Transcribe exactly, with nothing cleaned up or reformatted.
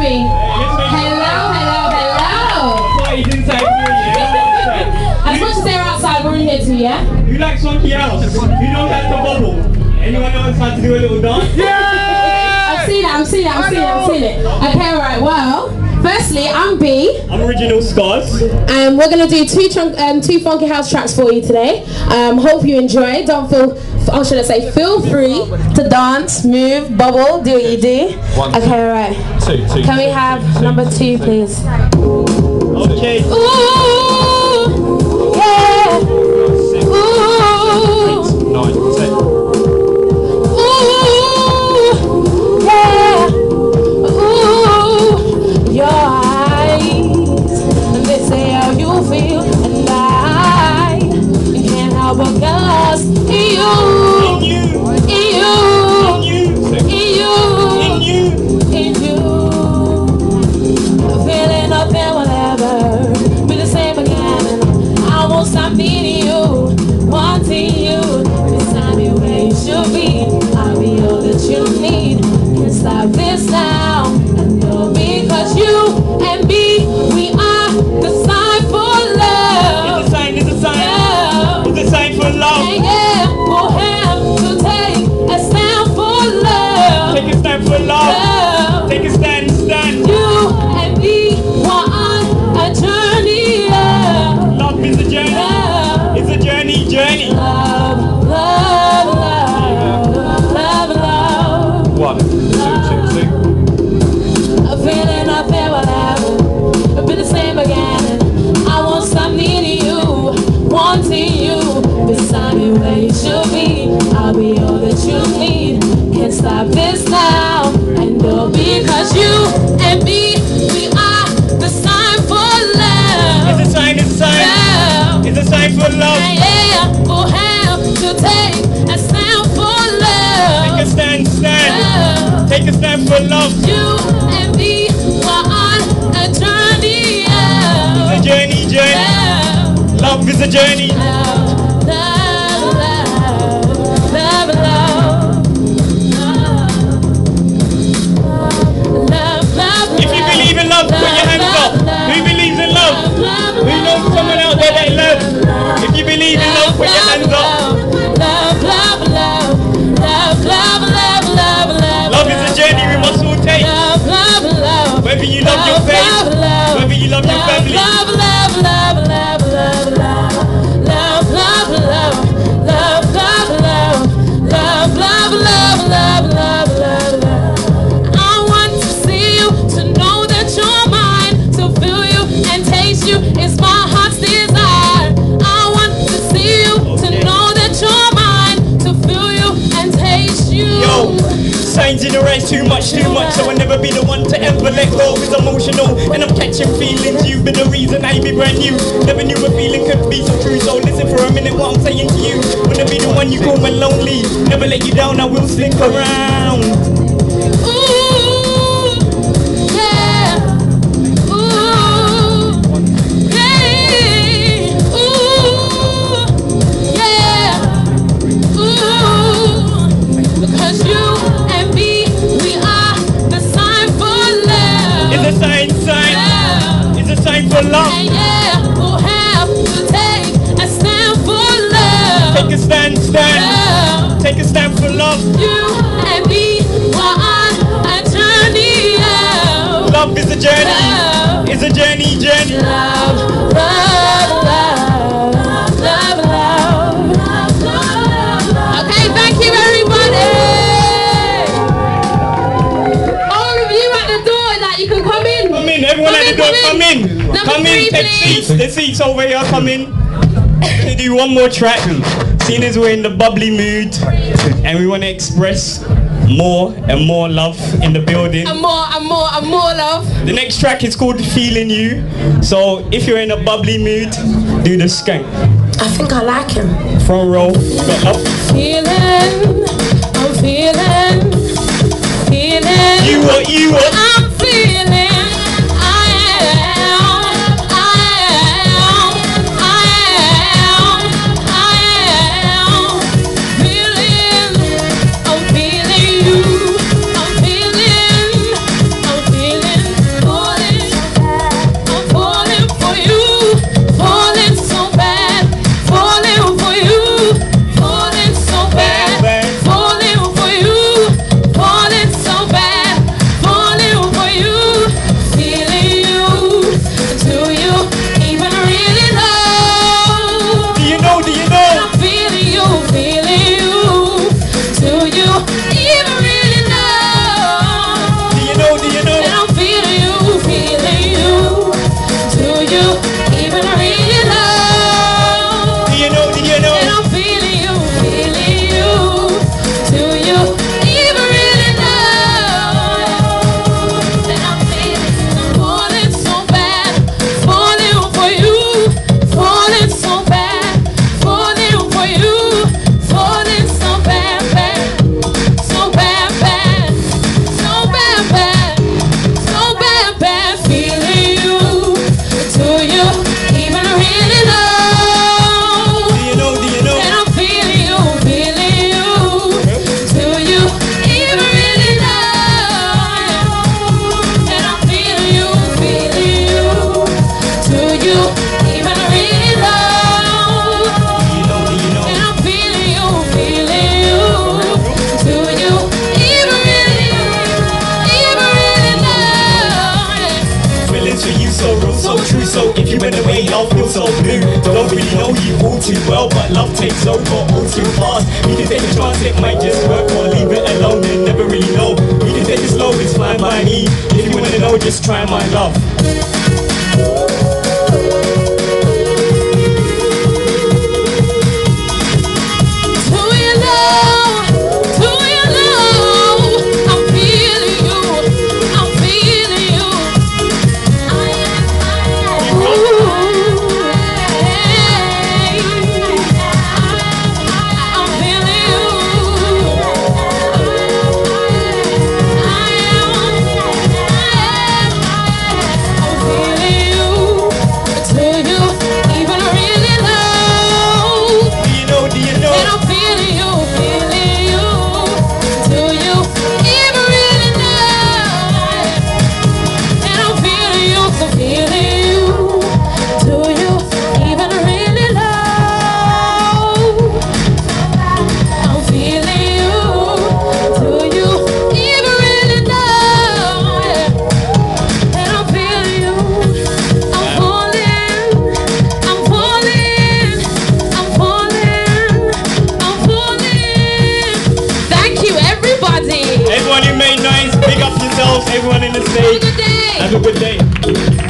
me. Hello, hello, hello. Party's inside here, yeah? As much as they're outside, we're in here too, yeah? You like Swanky House? You don't have to bubble. Anyone else have to do a little dance? Yeah! I've seen it, I've seen it, I've seen it, I've seen it. Okay, alright, well, firstly, I'm B. I'm Original Scars. And we're going to do two chunk, um, two funky house tracks for you today. Um, hope you enjoy. Don't feel, or should I say, feel free to dance, move, bubble, do what you do. One, okay, alright. Two, two. Can we have two, number two, two, two. please? Okay. Ooh, yeah. Ooh. Nine, ten. Ooh, yeah. Ooh, your eyes, they say how you feel, and I can't help but guess in you, in you, in you, in you, feeling nothing will ever be the same again. I won't stop needing you, wanting you, beside me where you should be. I'll be all that you need. Can't stop this now, and no, because you and me, we are the sign for love. It's a sign, it's a sign. Yeah. It's a sign for love. And yeah, we'll have to take a stand for love. Take a stand for love. Love. Take a stand, stand. You and me, we're on a journey. Yeah. Love is a journey. Love. It's a journey, journey. Love, love, love, love, love. One, two, two, two. A feeling I feel will ever be the same again. I won't stop needing you, wanting you, beside me where you should be. I'll be all that you need. Can't stop this now, and no, because you and me, we are the sign for love. It's a sign, it's a sign. Love. It's a sign for love. And yeah, we'll have to take a stand for love. Take a stand, stand. Love. Take a stand for love. You and me, we're on a journey. Yeah. It's a journey, journey. Love, Love is a journey. love, love, love, love, love, love, love. If you believe in love, put your hands up. Who believes in love? Who knows someone out there that loves? If you believe in love, put your hands up. Love, love, love, love, love, love, love, love. Love is a journey we must all take. Love, love, love. Whether you love your faith, whether you love your family. Love, love, love, love, love, love, love, love, love, love, love, love, love, love, love, love, love, love, love. I want to see you, to know that you're mine, to feel you and taste you is my heart's desire. I want to see you, to know that you're mine, to feel you and taste you. Yo, signs in the race, too much, too much. So I'll never be the one to ever let go. It's emotional, and I'm catching feelings. You've been the reason I be brand new. Never knew a feeling could be so true. So listen for a minute what I'm saying to you. Wanna be the one you call when lonely. Never let you down, I will stick around. Ooh, yeah. Ooh, hey. Ooh, yeah. Ooh, because you and me, we are the sign for love. It's a sign, sign. Love. It's a sign for love. And yeah, we'll have to take a stand for love. Take a stand, stand. Love. Take a stand for love. You and me, we're on a journey. Love, Love is a journey. love, It's a journey, journey. love, love, love, love, love. Okay, thank you, everybody. All of you at the door, that you can come in. Come in, everyone Come at the in, door, come come in. in. Number Come three, in, take please. seats. The seats over here, come in. We're gonna do one more track. Seeing as we're in the bubbly mood and we want to express more and more love in the building. And more, and more, and more love. The next track is called Feeling You. So if you're in a bubbly mood, do the skank. I think I like him. Front row, got up. Feeling, I'm feeling, feeling. You what, you what? I'm feeling. I am, I am, I am, I am feeling. I'm feeling you. I'm feeling, I'm feeling. you in a way, I'll feel so blue. Don't really know you all too well, but love takes over all too fast. You can take a chance, it might just work, or leave it alone and never really know. You can take it slow, it's fine by me. If you wanna know, just try my love. Everyone who made noise, big up yourselves, everyone in the stage. Have a good day.